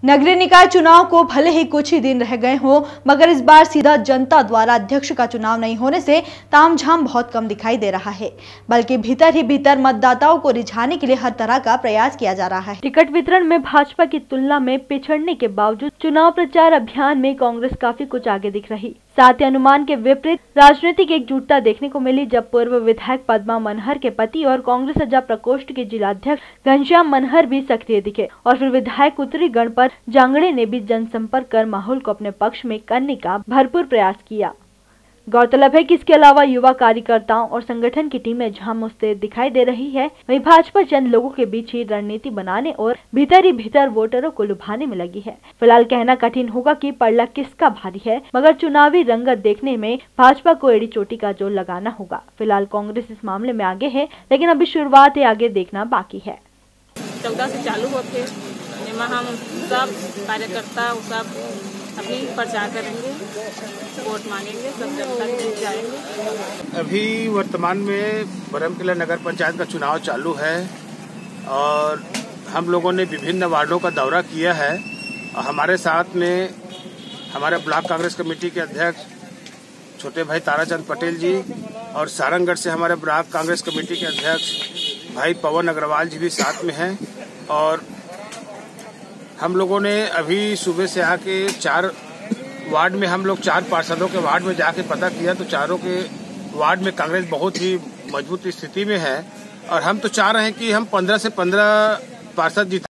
नगरीय निकाय चुनाव को भले ही कुछ ही दिन रह गए हों, मगर इस बार सीधा जनता द्वारा अध्यक्ष का चुनाव नहीं होने से तामझाम बहुत कम दिखाई दे रहा है, बल्कि भीतर ही भीतर मतदाताओं को रिझाने के लिए हर तरह का प्रयास किया जा रहा है। टिकट वितरण में भाजपा की तुलना में पिछड़ने के बावजूद चुनाव प्रचार अभियान में कांग्रेस काफी कुछ आगे दिख रही। साथ ही अनुमान के विपरीत राजनीतिक एकजुटता देखने को मिली, जब पूर्व विधायक पद्मा मनहर के पति और कांग्रेस अजा प्रकोष्ठ के जिलाध्यक्ष घनश्याम मनहर भी सक्रिय दिखे और फिर विधायक उत्तरी गणपत जांगड़े ने भी जनसंपर्क कर माहौल को अपने पक्ष में करने का भरपूर प्रयास किया। गौरतलब है कि इसके अलावा युवा कार्यकर्ताओं और संगठन की टीमें जहां मुस्तैद दिखाई दे रही है, वहीं भाजपा चंद लोगों के बीच ही रणनीति बनाने और भीतर ही भीतर वोटरों को लुभाने में लगी है। फिलहाल कहना कठिन होगा कि पल्ला किसका भारी है, मगर चुनावी रंगत देखने में भाजपा को एड़ी चोटी का जोर लगाना होगा। फिलहाल कांग्रेस इस मामले में आगे है, लेकिन अभी शुरुआत है, आगे देखना बाकी है। 14 से चालू होते हम सब कार्यकर्ता सब अपनी प्रचार करेंगे, वोट मांगेंगे, सब जनता के बीच जाएंगे। अभी वर्तमान में बरमकिला नगर पंचायत का चुनाव चालू है और हम लोगों ने विभिन्न वार्डों का दौरा किया है और हमारे साथ में हमारे ब्लॉक कांग्रेस कमेटी के अध्यक्ष छोटे भाई ताराचंद पटेल जी और सारंगगढ़ से हमारे ब्लॉक कांग्रेस कमेटी के अध्यक्ष भाई पवन अग्रवाल जी भी साथ में हैं। और हम लोगों ने अभी सुबह से आके 4 वार्ड में हम लोग 4 पार्षदों के वार्ड में जाके पता किया तो चारों के वार्ड में कांग्रेस बहुत ही मजबूत स्थिति में है और हम तो चाह रहे हैं कि हम 15 से 15 पार्षद जीत